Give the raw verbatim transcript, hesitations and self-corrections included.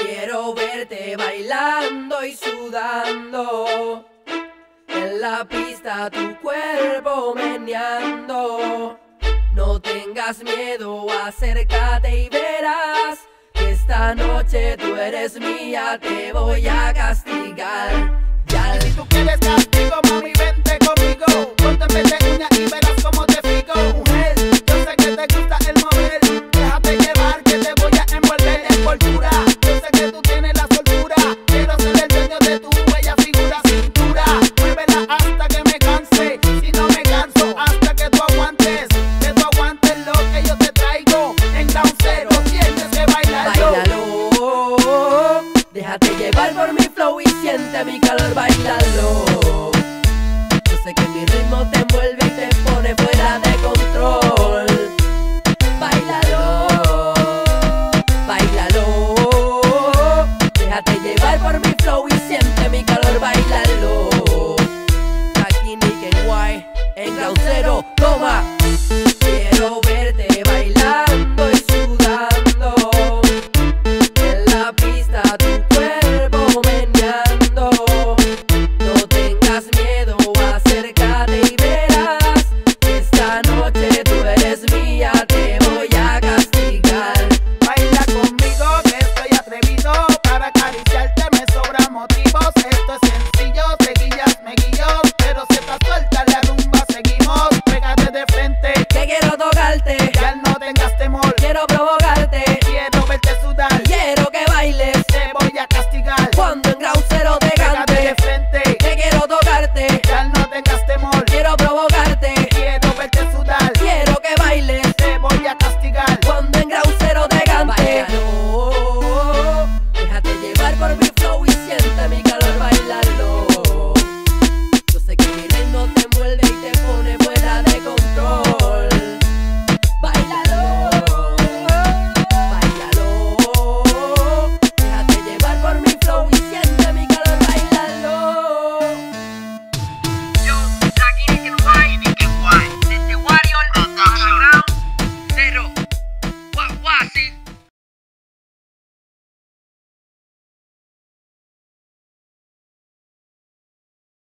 quiero verte bailando y sudando, en la pista tu cuerpo meneando. No tengas miedo, acércate y verás que esta noche tú eres mía, te voy a castigar. Ya Si tú quieres castigo, mami, vente conmigo. Ponte en vez de uña y verás cómo te fico. Mujer, yo sé que te gusta el mover. Déjate llevar que te voy a envolver en cultura. Yo sé que tú tienes la soltura. Quiero ser el dueño de tu bella figura, cintura. Muévela hasta que me canse. Si no me canso, hasta que tú aguantes. Que tú aguantes lo que yo te traigo. En down cero tienes que bailarlo. Báilalo, déjate llevar por mi flow y siente mi calor, bailalo. Yo sé que mi ritmo te envuelve y te pone fuera de control. Báilalo, báilalo, déjate llevar por mi flow